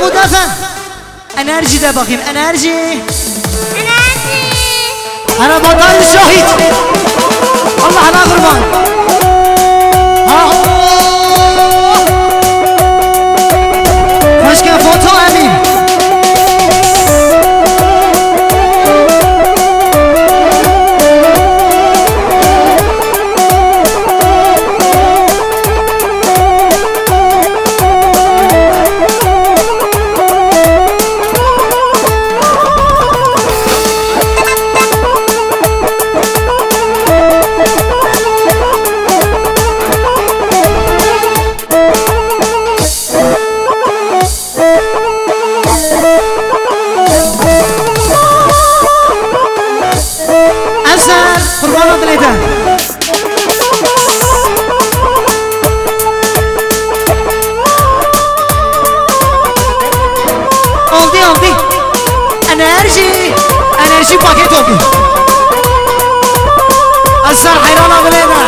دفن انرژی ده باقیم انرژی انا بطل شهید الله انا قربان مشکل فوتو امین قربان دلیتن oldu enerji paket oldu Asar hayran ağlayana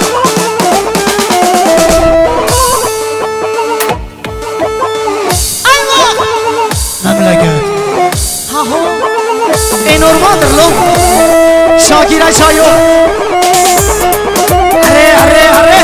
memleket ha ho enormadır lo Şakir'e çay yok Arre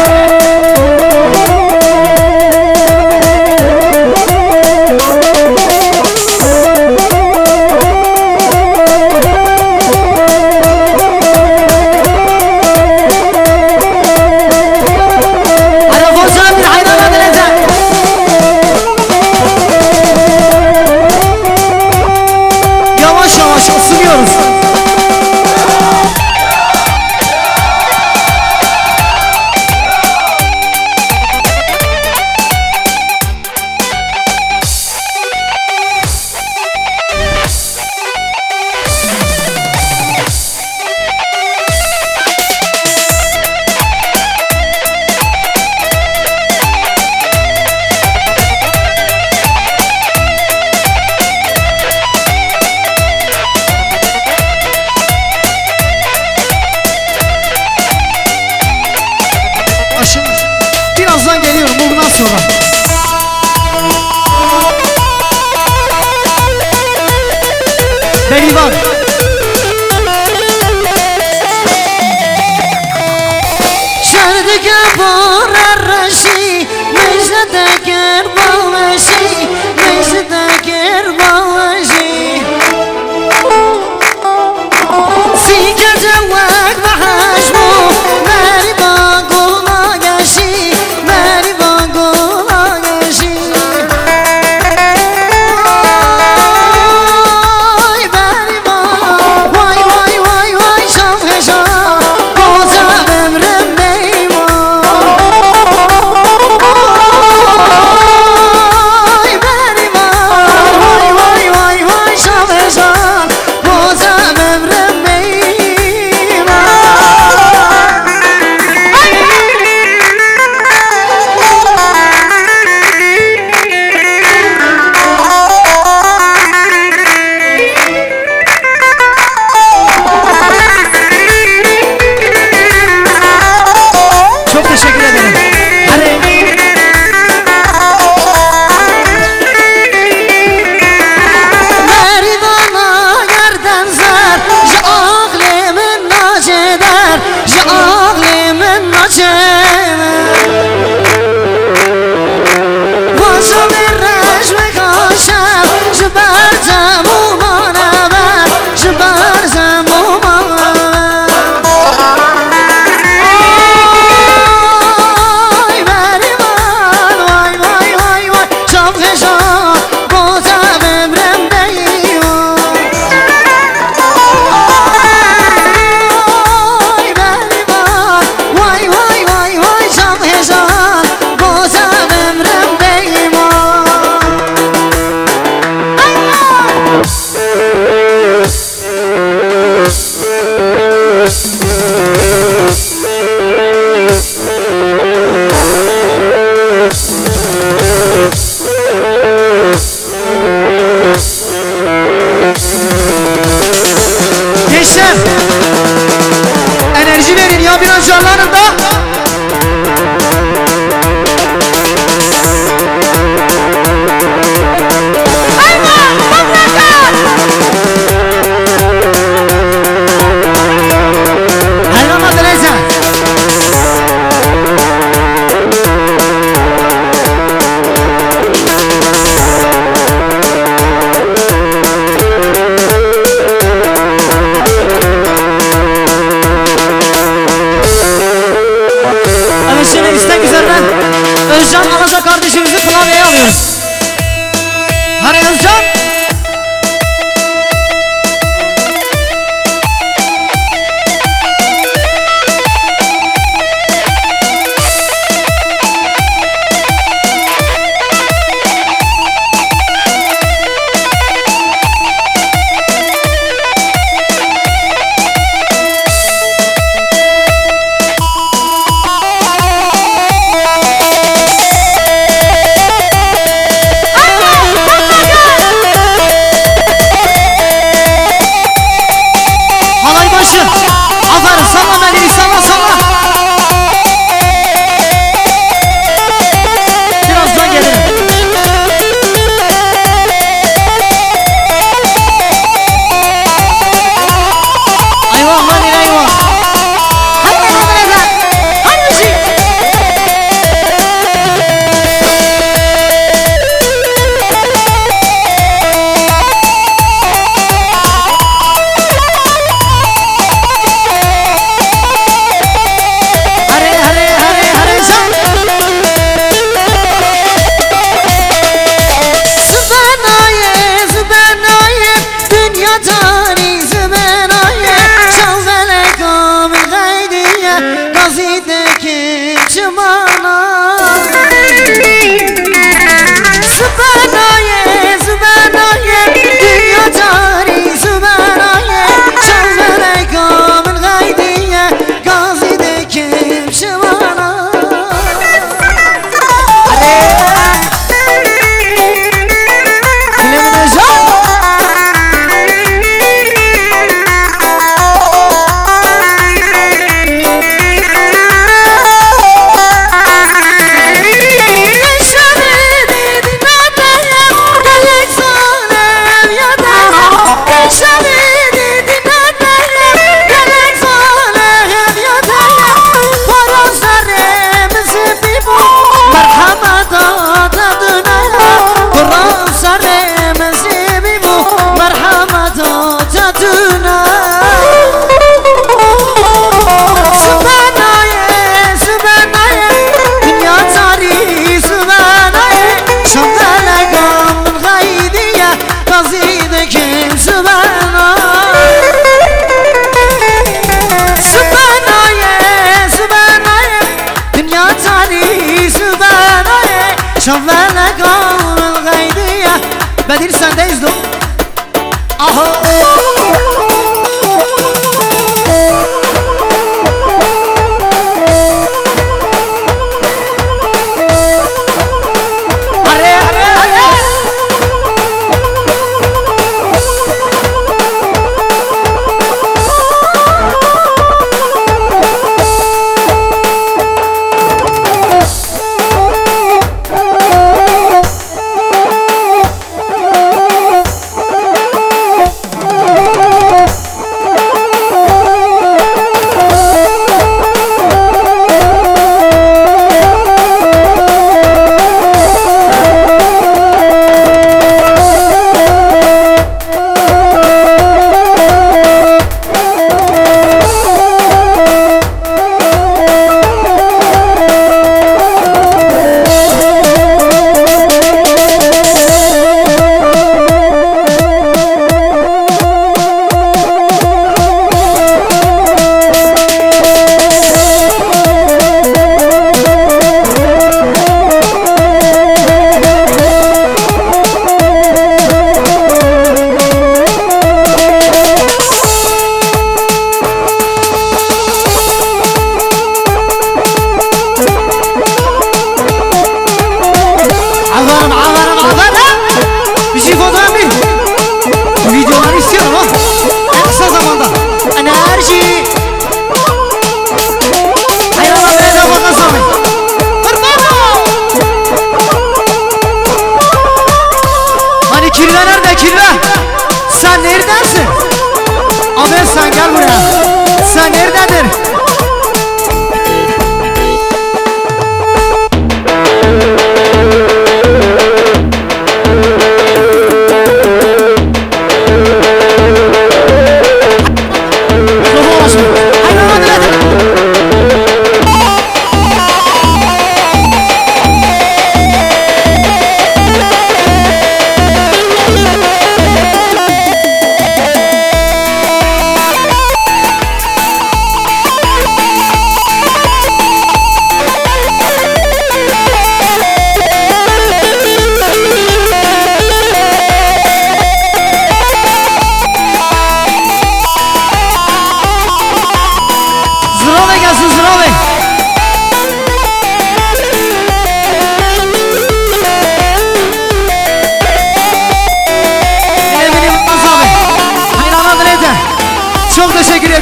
Birazdan geliyorum bundan sonra. Berivan. Şerdike borarraşi, mecdeke balvaşi, mecdeke balvaşi. Sikece vak bahajmo, meriban kolma gaşi. Özcan Alaca kardeşimizi klavyeye alıyoruz. Hadi Özcan. Aferin, salla Melih'i, salla salla. Birazdan gelirim. Eyvah lan eyvah. Hadi Ramazan, hadi müzik.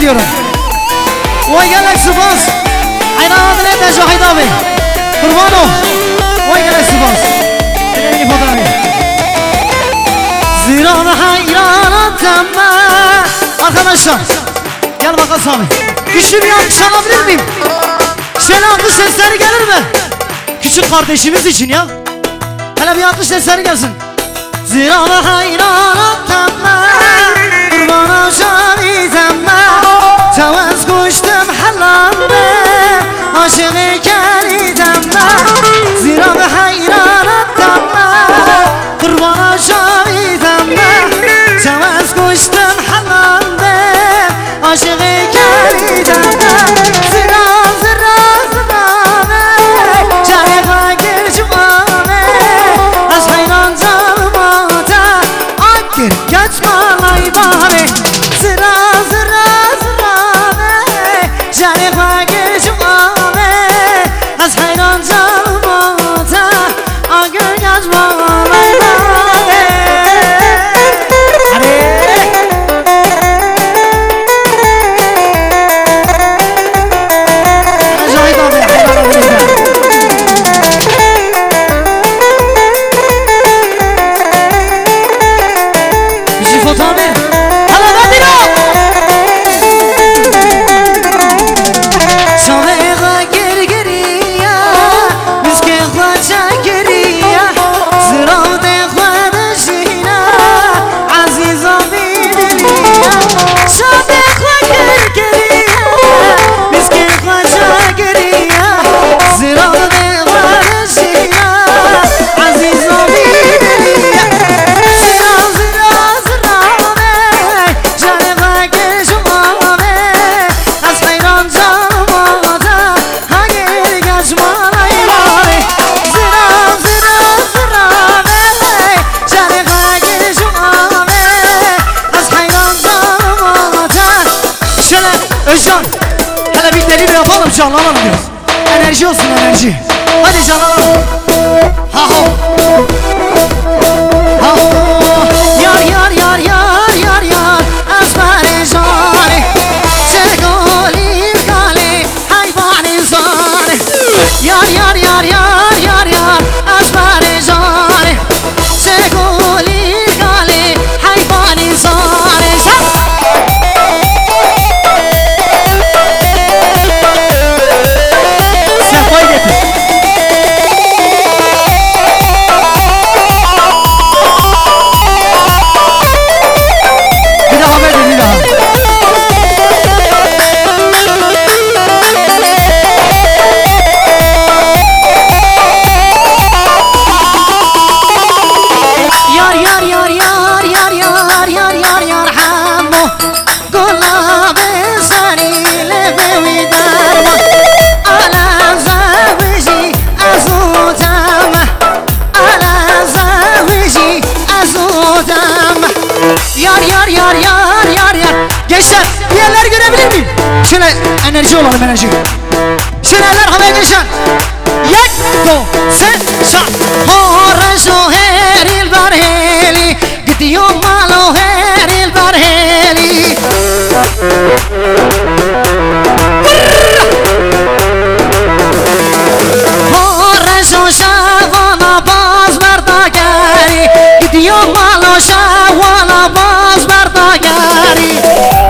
ediyorum. Vay gelek Sivas. Aynen adına Dejo Haydavi. Kurban ol. Vay gelek Sivas. Elini fotoğrafı. Ziran hayran temma. Arkadaşlar gel bakalım Sami. Güçlü bir alkış alabilir miyim? Şöyle alkış sesleri gelir mi? Küçük kardeşimiz için ya. Hele bir alkış sesleri gelsin. Ziran hayran temma. Kurban şani temma. Cavaz koştum halamda. Aşığı keri temma. Ziran hayran temma. Kurban şani temma. Cavaz koştum halamda. Aşığı keri temma. Ziran ziran zirane. Cariha gir cumame. Az hayran canıma da. Akir geçmalay bari. Ziran ziran zirane. Cariha gir cumame. Az hayran canıma da. Akir geçmalay bari. Özcan, hele bir deli bir yapalım, canlanalım biraz. Enerji olsun, enerji. Hadi canlanalım. Ha ho. Ha ho. Yar yar yar yar yar yar. Asmare zare. Çekoli kale hayvani zare. Yar yar yar yar yar yar. Asmare zare. Çekoli kale hayvani zare. Yar yar yar yar yar yar. Gençler bir yerler görebilir miyim? Şöyle enerji olalım, enerji. Şöyle eller havaya gençler. Yak do sen şan. Horezo her il barheli. Gidiyor malo her il barheli. Horezo şavana baz verdagari. Gidiyor malo şavana baz verdagari.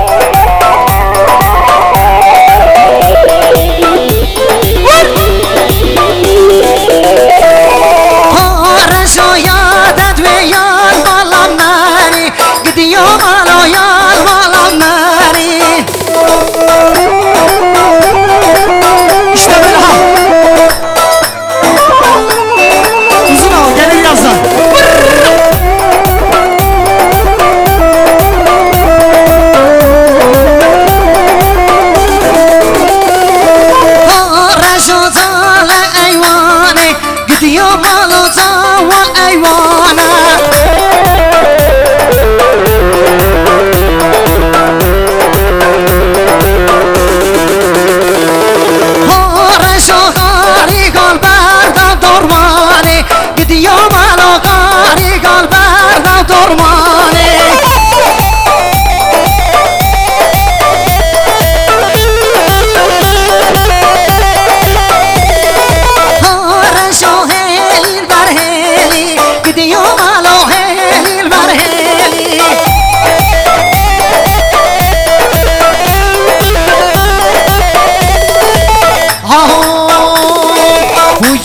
Horezo yadet ve yar malamari. Gidiyor malo yar malamari. İşte böyle ha. Uzun al, gelin yazdan.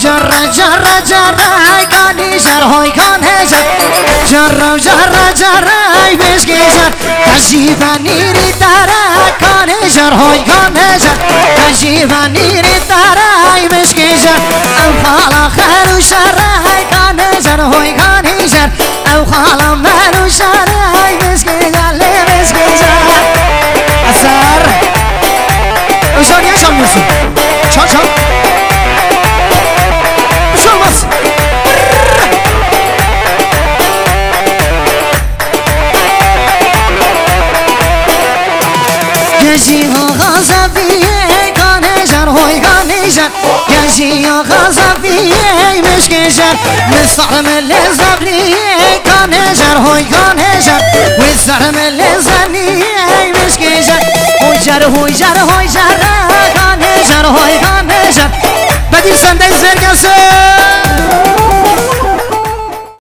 جر جر جر کانی جر های کانه جر جر جر جر بشکی جر کشیفانی ری ترا کانه جر های کانه جر کشیفانی ری ترا بشکی جر او خالا خرو شر کانه جر های کانی جر او خالا مرو شر بشکی جر لی بشکی جر اثر اشاری هم شمیرسون چان چان شماس گشی ها غازفیه کانه جر های کانه جر گشی ها غازفیه مشکی جر مستعم لزبریه کانه جر های کانه جر مستعم لزنیه مشکی جر های جر های جر های جر